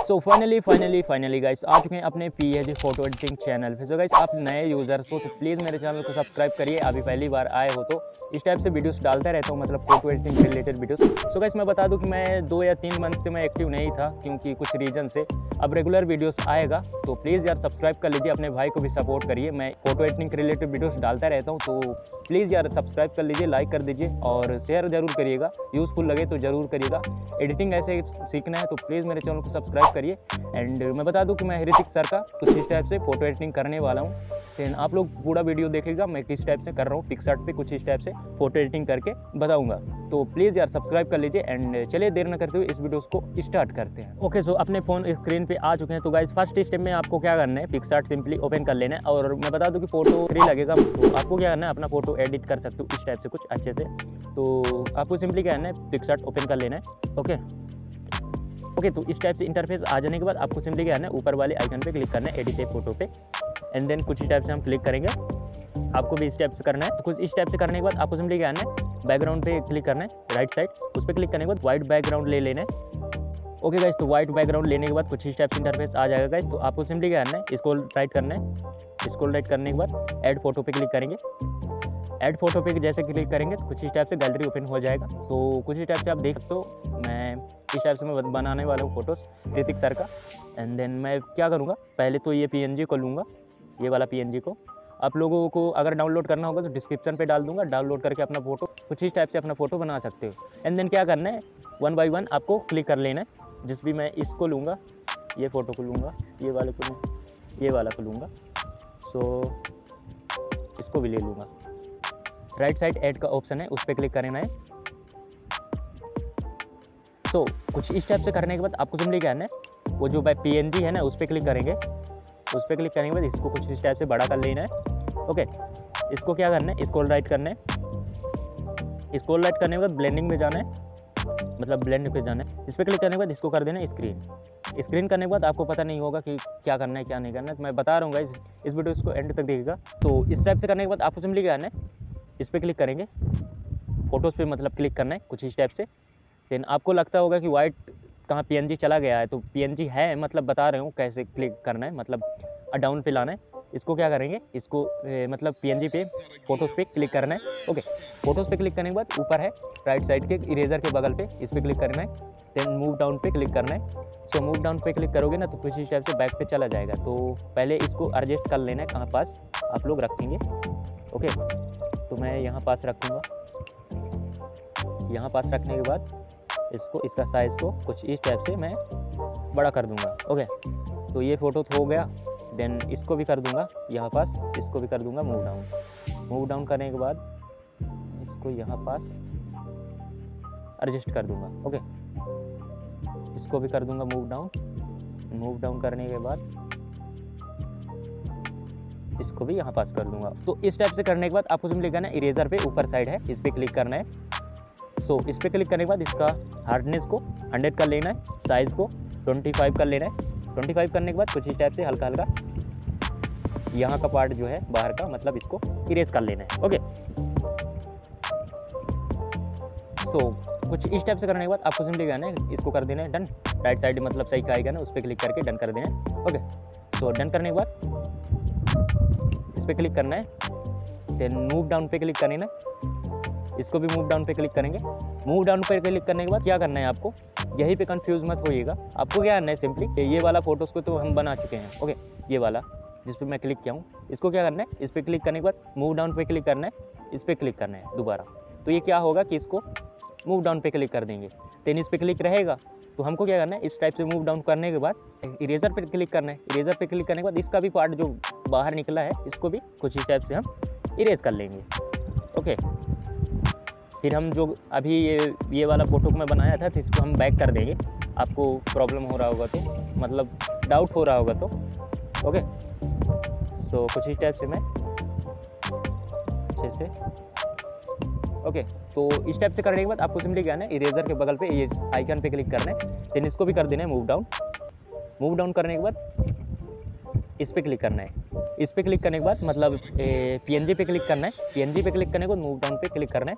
So finally guys आ चुके हैं अपने पीएचडी फोटो एडिटिंग चैनल पे। सो गाइस आप नए यूज़र्स हो तो प्लीज़ मेरे चैनल को सब्सक्राइब करिए। अभी पहली बार आए हो तो इस टाइप से वीडियोस डालता रहता हूँ, मतलब फोटो एडिटिंग से रिलेटेड वीडियोस। सो गाइस मैं बता दूं कि मैं 2 या 3 मंथ से मैं एक्टिव नहीं था क्योंकि कुछ रीज़न से। अब रेगुलर वीडियोस आएगा तो प्लीज़ यार सब्सक्राइब कर लीजिए, अपने भाई को भी सपोर्ट करिए। मैं फोटो एडिटिंग के रिलेटेड वीडियोस डालता रहता हूँ तो प्लीज़ यार सब्सक्राइब कर लीजिए, लाइक कर दीजिए और शेयर ज़रूर करिएगा। यूज़फुल लगे तो ज़रूर करिएगा। एडिटिंग ऐसे सीखना है तो प्लीज़ मेरे चैनल को सब्सक्राइब करिए। एंड मैं बता दूं कि मैं ऋतिक सर का कुछ इस टाइप से फोटो एडिटिंग करने वाला हूं। देन आप लोग पूरा वीडियो देखिएगा मैं किस टाइप से कर रहा हूं। पिक्सआर्ट पे कुछ इस टाइप से फोटो एडिटिंग करके बताऊंगा, तो प्लीज़ यार सब्सक्राइब कर लीजिए। एंड चलिए देर न करते हुए इस वीडियो को स्टार्ट करते हैं। ओके सो अपने फ़ोन स्क्रीन पे आ चुके हैं। तो गाइस फर्स्ट स्टेप में आपको क्या करना है, पिक्सआर्ट सिंपली ओपन कर लेना है। और मैं बता दूं कि फोटो फ्री लगेगा तो आपको क्या करना है, अपना फोटो एडिट कर सकते हो इस टाइप से कुछ अच्छे से। तो आपको सिंपली क्या करना है, पिक्सआर्ट ओपन कर लेना है। ओके तो इस टाइप से इंटरफेस आ जाने के बाद आपको सिंपली क्या करना है, ऊपर वाले आइकन पे क्लिक करना है, एडिट ए फोटो पे। एंड देन कुछ इस टाइप से हम क्लिक करेंगे। आपको भी इस टाइप से करना है। तो कुछ इस टाइप से करने के बाद आपको सिंपली क्या करना है, बैकग्राउंड पे क्लिक करना है राइट साइड। उस पर क्लिक करने के बाद वाइट बैकग्राउंड ले लेना है। ओके गाइस तो वाइट बैकग्राउंड लेने के बाद कुछ इस टाइप से इंटरफेस आ जाएगा गाइस। तो आपको सिंपली क्या करना है, स्क्रॉल राइट करना है। स्क्रॉल राइट करने के बाद ऐड फोटो पे क्लिक करेंगे। ऐड फोटो पे जैसे क्लिक करेंगे तो कुछ इस टाइप से गैलरी ओपन हो जाएगा। तो कुछ इस टाइप से आप देख सकते हो, मैं इस टाइप से मैं बनाने वाला हूँ फोटोज़ ऋतिक सर का। एंड देन मैं क्या करूँगा, पहले तो ये पीएनजी को लूँगा, ये वाला पीएनजी को। आप लोगों को अगर डाउनलोड करना होगा तो डिस्क्रिप्शन पे डाल दूँगा, डाउनलोड करके अपना फोटो कुछ इस टाइप से अपना फोटो बना सकते हो। एंड देन क्या करना है, 1 बाय 1 आपको क्लिक कर लेना है। जिस भी मैं इसको लूँगा, ये फ़ोटो को लूँगा, ये वाले को, ये वाला को लूँगा। सो इसको भी ले लूँगा। राइट साइड ऐड का ऑप्शन है, उस पर क्लिक करना है। तो कुछ इस टाइप से करने के बाद आपको सिंपली क्या करना है, वो जो पीएनजी है ना उस पर क्लिक करेंगे। उस पर क्लिक करने के बाद इसको कुछ इस टाइप से बड़ा कर लेना है। ओके इसको क्या करना है, स्क्रॉल राइट करना है। स्क्रॉल राइट करने के बाद ब्लेंडिंग में जाना है, मतलब ब्लेंड पे जाना है। इस पर क्लिक करने के बाद इसको कर देना है स्क्रीन। स्क्रीन करने के बाद आपको पता नहीं होगा कि क्या करना है क्या नहीं करना है, तो मैं बता रहा हूँ गाइस, इस वीडियो को एंड तक देखिएगा। तो इस टाइप से करने के बाद आपको सिंपली क्या करना है, इस पर क्लिक करेंगे, फोटोज़ पे मतलब क्लिक करना है कुछ इस टाइप से। देन आपको लगता होगा कि वाइट कहाँ पीएनजी चला गया है, तो पीएनजी है, मतलब बता रहे हूँ कैसे क्लिक करना है, मतलब डाउन पे लाना है। इसको क्या करेंगे, इसको मतलब पीएनजी पे फोटोज़ पे क्लिक करना है। ओके फोटोज़ पे क्लिक करने के बाद ऊपर है राइट साइड के इरेजर के बगल पे, इस पर क्लिक करना है। देन मूव डाउन पे क्लिक करना है। सो मूव डाउन पे क्लिक करोगे ना तो कुछ इस टाइप से बैक पे चला जाएगा। तो पहले इसको एडजस्ट कर लेना है कहाँ पास आप लोग रखेंगे। ओके तो मैं यहाँ पास रखूँगा। यहाँ पास रखने के बाद इसको, इसका साइज़ को कुछ इस टाइप से मैं बड़ा कर दूँगा। ओके तो ये फ़ोटो हो गया। देन इसको भी कर दूँगा यहाँ पास, इसको भी कर दूँगा मूव डाउन। मूव डाउन करने के बाद इसको यहाँ पास एडजस्ट कर दूँगा। ओके इसको भी कर दूँगा मूव डाउन। मूव डाउन करने के बाद इसको भी यहाँ पास कर दूँगा। तो इस टाइप से करने के बाद आपको सिंपली करना है, इरेजर पे ऊपर साइड है, इस पर क्लिक करना है। सो इस पर क्लिक करने के बाद इसका हार्डनेस को 100 कर लेना है, साइज़ को 25 कर लेना है। 25 करने के बाद कुछ इस टाइप से हल्का हल्का यहाँ का पार्ट जो है बाहर का, मतलब इसको इरेज कर लेना है। ओके सो कुछ इस टाइप से करने के बाद आपको सिंपली करना है, इसको कर देना है डन। राइट साइड मतलब सही का आएगा ना, उस पर क्लिक करके डन कर देना है। ओके सो डन करने के बाद इस पर क्लिक करना है। देन मूव डाउन पे क्लिक करना है, इसको भी मूव डाउन पे क्लिक करेंगे। मूव डाउन पे क्लिक करने के बाद क्या करना है आपको, यहीं पे कंफ्यूज मत होइएगा। आपको क्या करना है, सिंपली ये वाला फोटोज़ को तो हम बना चुके हैं। ओके ये वाला जिस पे मैं क्लिक किया हूँ, इसको क्या करना है, इस पर क्लिक करने के बाद मूव डाउन पे क्लिक करना है, इस पर क्लिक करना है दोबारा। तो ये क्या होगा कि इसको मूव डाउन पे क्लिक कर देंगे। देन इस पर क्लिक रहेगा तो हमको क्या करना है, इस टाइप से मूव डाउन करने के बाद इरेजर पे क्लिक करना है। इरेजर पे क्लिक करने के बाद इसका भी पार्ट जो बाहर निकला है इसको भी कुछ इस टाइप से हम इरेज कर लेंगे। ओके फिर हम जो अभी ये वाला फ़ोटो मैं बनाया था तो इसको हम बैक कर देंगे। आपको प्रॉब्लम हो रहा होगा तो, मतलब डाउट हो रहा होगा तो। ओके सो कुछ इस टाइप से मैं अच्छे से। ओके तो इस टाइप से करने के बाद आपको सिंपली क्या है, इरेजर के बगल पे ये आइकन पे क्लिक करना है। देन इसको भी कर देना है मूव डाउन। मूव डाउन करने के बाद इस पर क्लिक करना है। इस पर क्लिक करने के बाद मतलब पीएनजी पे क्लिक करना है। पीएनजी पे क्लिक करने के बाद मूव डाउन पे क्लिक करना है।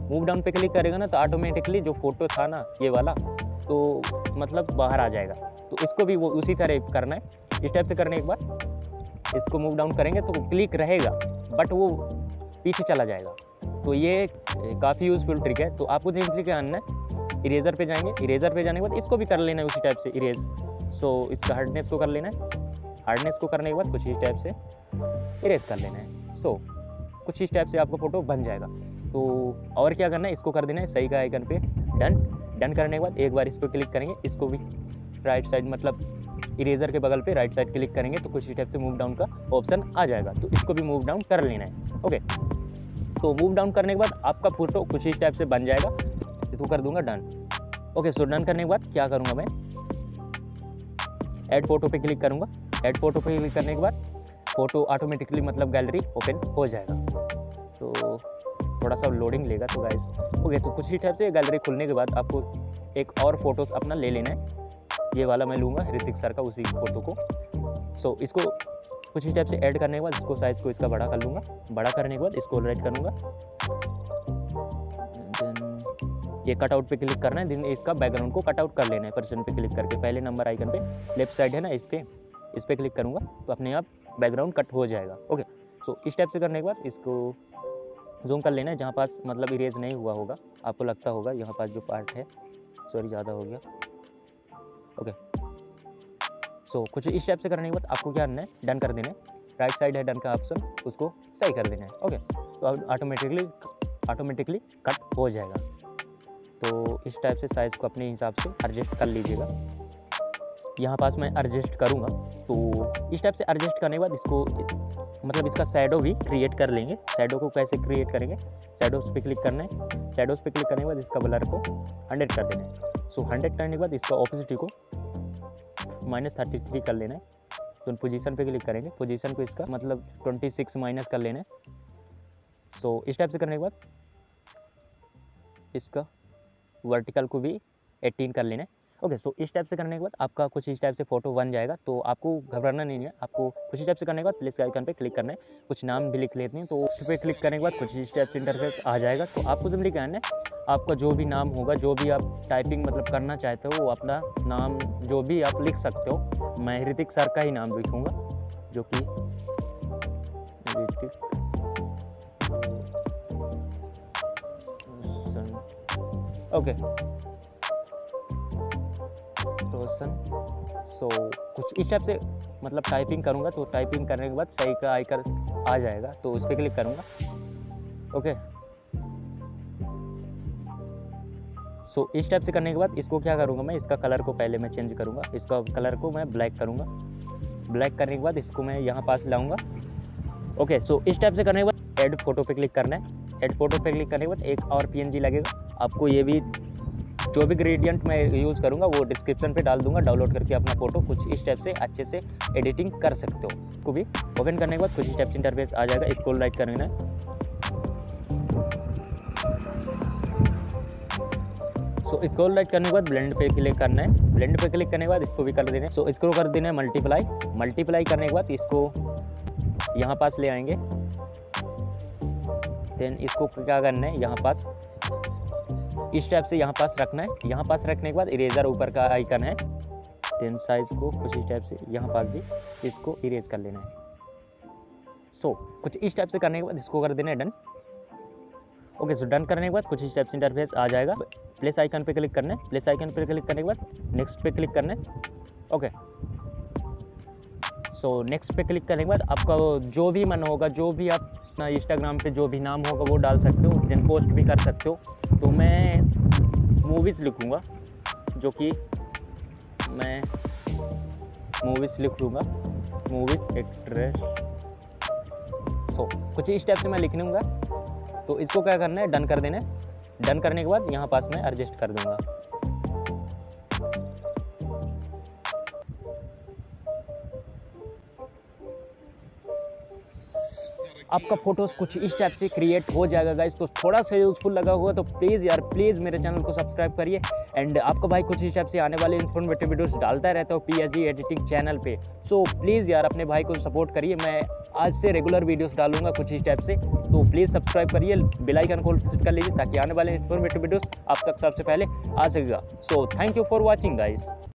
मूव डाउन पे क्लिक करेगा ना तो ऑटोमेटिकली जो फोटो था ना ये वाला तो मतलब बाहर आ जाएगा। तो इसको भी वो उसी तरह करना है। इस टाइप से करने एक बार इसको मूव डाउन करेंगे तो क्लिक रहेगा बट वो पीछे चला जाएगा। तो ये काफ़ी यूज़फुल ट्रिक है। तो आपको सिंपली क्या करना है, इरेजर पे जाएंगे, इरेजर पे जाने के बाद इसको भी कर लेना है उसी टाइप से इरेज। सो इसका हार्डनेस को कर लेना है, हार्डनेस को करने के बाद कुछ इस टाइप से इरेज कर लेना है। सो कुछ इस टाइप से आपका फ़ोटो बन जाएगा। तो और क्या करना है, इसको कर देना है सही का आइकन पे डन। डन करने के बाद एक बार इस पर क्लिक करेंगे, इसको भी राइट साइड मतलब इरेजर के बगल पे राइट साइड क्लिक करेंगे तो कुछ इस टाइप से मूव डाउन का ऑप्शन आ जाएगा। तो इसको भी मूव डाउन कर लेना है। ओके, तो मूव डाउन करने के बाद आपका फोटो कुछ इस टाइप से बन जाएगा। इसको कर दूंगा डन। ओके, सो डन करने के बाद क्या करूँगा मैं, ऐड फोटो पे क्लिक करूँगा। ऐड फोटो पे क्लिक करने के बाद फोटो ऑटोमेटिकली मतलब गैलरी ओपन हो जाएगा। तो थोड़ा सा लोडिंग लेगा तो गाइस। ओके, तो कुछ ही टाइप से गैलरी खुलने के बाद आपको एक और फोटोज़ अपना ले लेना है। ये वाला मैं लूँगा ऋतिक सर का, उसी फोटो को। सो इसको कुछ ही टाइप से ऐड करने के बाद इसको साइज़ को इसका बड़ा कर लूँगा। बड़ा करने के बाद इसको राइट करूँगा, देन ये कटआउट पे क्लिक करना है, देन इसका बैकग्राउंड को कटआउट कर लेना है पर्सन पे क्लिक करके। पहले नंबर आइकन पे लेफ्ट साइड है ना, इस पे क्लिक करूँगा तो अपने आप बैकग्राउंड कट हो जाएगा। ओके, सो इस टाइप से करने के बाद इसको जूम कर लेना है जहाँ पास मतलब इरेज नहीं हुआ होगा, आपको लगता होगा यहाँ पास जो पार्ट है, सॉरी ज़्यादा हो गया। ओके, सो कुछ इस टाइप से करने के बाद आपको क्या करना है, डन कर देना है। राइट साइड है डन का ऑप्शन, उसको सही कर देना है। ओके, तो अब ऑटोमेटिकली कट हो जाएगा। तो इस टाइप से साइज़ को अपने हिसाब से एडजस्ट कर लीजिएगा। यहाँ पास मैं एडजस्ट करूँगा। तो इस टाइप से एडजस्ट करने के बाद इसको मतलब इसका शैडो भी क्रिएट कर लेंगे। शैडो को कैसे क्रिएट करेंगे, शैडोज पे क्लिक करना है। शैडोज पे क्लिक करने के बाद इसका ब्लर को 100 कर देना है। सो 100 करने के बाद इसका ऑपोसिटी को -33 कर लेना है। तो पोजीशन पे क्लिक करेंगे, पोजीशन को इसका मतलब 26 माइनस कर लेना है। सो इस टाइप से करने के बाद इसका वर्टिकल को भी 18 कर लेना है। ओके, सो इस टाइप से करने के बाद आपका कुछ इस टाइप से फोटो बन जाएगा। तो आपको घबराना नहीं है, आपको कुछ इस टाइप से करने के बाद प्लस के आइकन पे क्लिक करना है। कुछ नाम भी लिख लेते हैं, तो उस पर क्लिक करने के बाद कुछ इस टाइप से इंटरफेस आ जाएगा। तो आपको सिंपली क्या है, आपका जो भी नाम होगा, जो भी आप टाइपिंग मतलब करना चाहते हो, वो अपना नाम जो भी आप लिख सकते हो। मैं ऋतिक सर का ही नाम लिखूँगा, जो कि ऋतिक ओके रोशन। सो कुछ इस टाइप से मतलब टाइपिंग करूँगा। तो टाइपिंग करने के बाद सही का आइकन आ जाएगा, तो उस पर क्लिक करूँगा। ओके, सो इस टाइप से करने के बाद इसको क्या करूँगा मैं, इसका कलर को पहले मैं चेंज करूँगा। इसका कलर को मैं ब्लैक करूँगा। ब्लैक करने के बाद इसको मैं यहाँ पास लाऊँगा। ओके, सो इस टाइप से करने के बाद ऐड फोटो पे क्लिक करना है। ऐड फोटो पे क्लिक करने के बाद एक और PNG लगेगा। आपको ये भी जो भी ग्रेडियंट मैं यूज़ करूँगा वो डिस्क्रिप्शन पे डाल दूँगा, डाउनलोड करके अपना फ़ोटो कुछ इस टाइप से अच्छे से एडिटिंग कर सकते हो। इसको भी ओपन करने के बाद कुछ इस टाइप से इंटरफेस आ जाएगा। इसको राइट करना है। सो इसको राइट करने के बाद ब्लेंड पे क्लिक करना है। ब्लेंड पे क्लिक करने के बाद इसको भी कर देना है। सो इसको कर देना है मल्टीप्लाई। मल्टीप्लाई करने के बाद इसको यहाँ पास ले आएंगे। देन इसको क्या करना है, यहाँ पास इस टाइप से यहाँ पास रखना है। यहाँ पास रखने के बाद इरेजर ऊपर का आइकन है। देन साइज को कुछ इस टाइप से यहाँ पास भी इसको इरेज कर लेना है। सो कुछ इस टाइप से करने के बाद इसको कर देना है डन। ओके, सो डन करने के बाद कुछ इस टाइप से इंटरफेस आ जाएगा। प्लेस आइकन पे क्लिक करना है। प्लेस आइकन पे क्लिक करने के बाद नेक्स्ट पे क्लिक करना है। ओके, सो नेक्स्ट पे क्लिक करने के बाद आपका जो भी मन होगा, जो भी आप अपना इंस्टाग्राम पे जो भी नाम होगा वो डाल सकते हो, देन पोस्ट भी कर सकते हो। तो मैं मूवीज़ लिखूँगा, जो कि मैं मूवीज़ लिख लूँगा, मूवीज़ एक्ट्रेस। सो कुछ इस टाइप से मैं लिख लूँगा। तो इसको क्या करना है, डन कर देना है। डन करने के बाद यहाँ पास मैं एडजस्ट कर दूँगा। आपका फोटोज़ कुछ इस टाइप से क्रिएट हो जाएगा गाइस। तो थोड़ा सा यूज़फुल लगा हुआ तो प्लीज़ यार प्लीज़ मेरे चैनल को सब्सक्राइब करिए। एंड आपका भाई कुछ हिसाब से आने वाले इन्फॉर्मेटिव वीडियोस डालता रहता हूँ PSG एडिटिंग चैनल पे। सो प्लीज़ यार अपने भाई को सपोर्ट करिए, मैं आज से रेगुलर वीडियोस डालूंगा कुछ इस टाइप से। तो प्लीज़ सब्सक्राइब करिए, बेल आइकन को क्लिक कर लीजिए ताकि आने वाले इन्फॉर्मेटिव वीडियोस आप तक सबसे पहले आ सकेगा। So thank you for watching guys.